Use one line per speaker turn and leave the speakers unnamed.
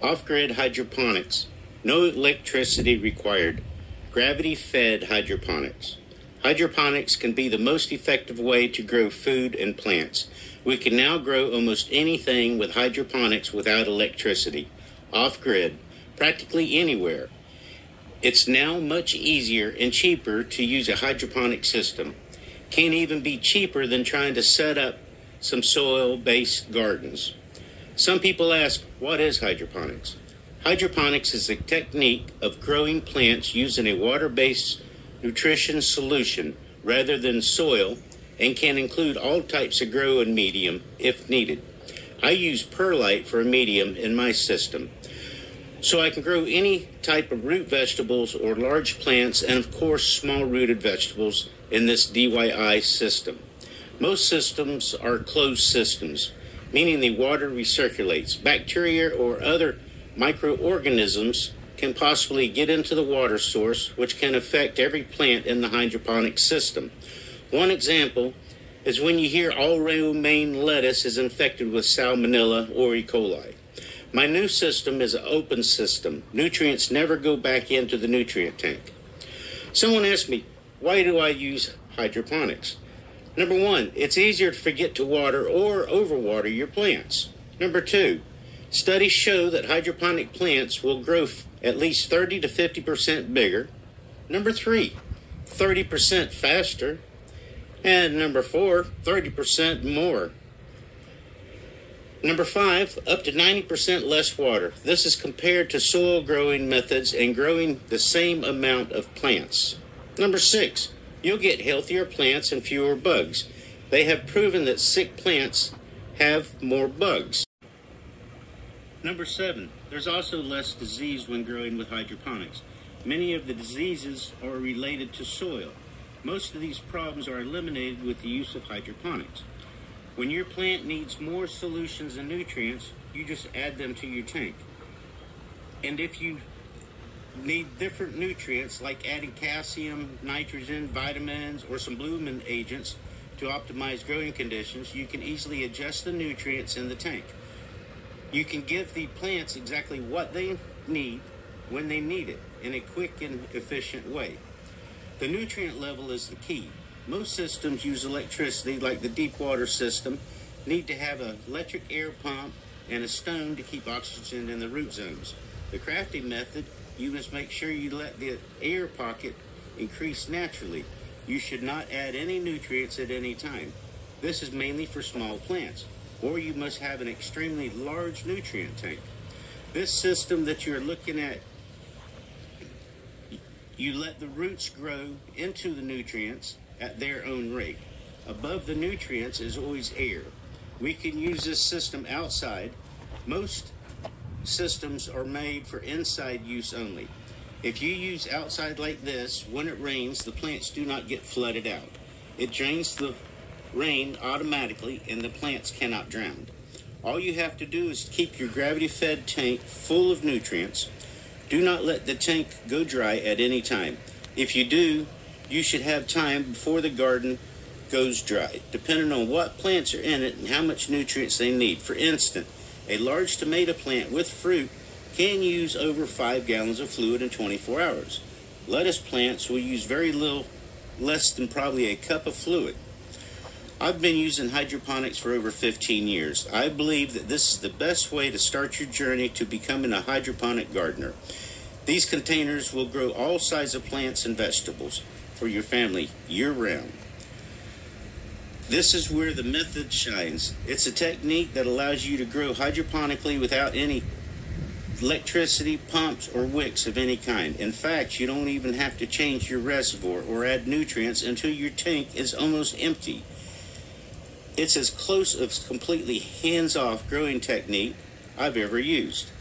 Off-grid hydroponics. No electricity required. Gravity-fed hydroponics. Hydroponics can be the most effective way to grow food and plants. We can now grow almost anything with hydroponics without electricity, off-grid, practically anywhere. It's now much easier and cheaper to use a hydroponic system. Can even be cheaper than trying to set up some soil-based gardens. Some people ask, what is hydroponics? Hydroponics is a technique of growing plants using a water-based nutrition solution rather than soil, and can include all types of growing medium if needed. I use perlite for a medium in my system, so I can grow any type of root vegetables or large plants, and of course small rooted vegetables in this DIY system. Most systems are closed systems, meaning the water recirculates. Bacteria or other microorganisms can possibly get into the water source, which can affect every plant in the hydroponic system. One example is when you hear all romaine lettuce is infected with salmonella or E. coli. My new system is an open system. Nutrients never go back into the nutrient tank. Someone asked me, why do I use hydroponics? Number one, it's easier to forget to water or overwater your plants. Number two, studies show that hydroponic plants will grow at least 30 to 50% bigger. Number three, 30% faster. And number four, 30% more. Number five, up to 90% less water. This is compared to soil growing methods and growing the same amount of plants. Number six, you'll get healthier plants and fewer bugs. They have proven that sick plants have more bugs. Number seven, there's also less disease when growing with hydroponics. Many of the diseases are related to soil. Most of these problems are eliminated with the use of hydroponics. When your plant needs more solutions and nutrients, you just add them to your tank. And if you need different nutrients like adding calcium, nitrogen, vitamins, or some blooming agents to optimize growing conditions, you can easily adjust the nutrients in the tank. You can give the plants exactly what they need when they need it in a quick and efficient way. The nutrient level is the key. Most systems use electricity, like the deep water system, need to have an electric air pump and a stone to keep oxygen in the root zones. The crafting method, you must make sure you let the air pocket increase naturally. You should not add any nutrients at any time. This is mainly for small plants, or you must have an extremely large nutrient tank. This system that you're looking at, you let the roots grow into the nutrients at their own rate. Above the nutrients is always air. We can use this system outside. Most systems are made for inside use only. If you use outside like this, when it rains, the plants do not get flooded out. It drains the rain automatically and the plants cannot drown. All you have to do is keep your gravity-fed tank full of nutrients. Do not let the tank go dry at any time. If you do, you should have time before the garden goes dry, depending on what plants are in it and how much nutrients they need. For instance, a large tomato plant with fruit can use over 5 gallons of fluid in 24 hours. Lettuce plants will use very little, less than probably a cup of fluid. I've been using hydroponics for over 15 years. I believe that this is the best way to start your journey to becoming a hydroponic gardener. These containers will grow all sizes of plants and vegetables for your family year-round. This is where the method shines. It's a technique that allows you to grow hydroponically without any electricity, pumps, or wicks of any kind. In fact, you don't even have to change your reservoir or add nutrients until your tank is almost empty. It's as close as completely hands-off growing technique I've ever used.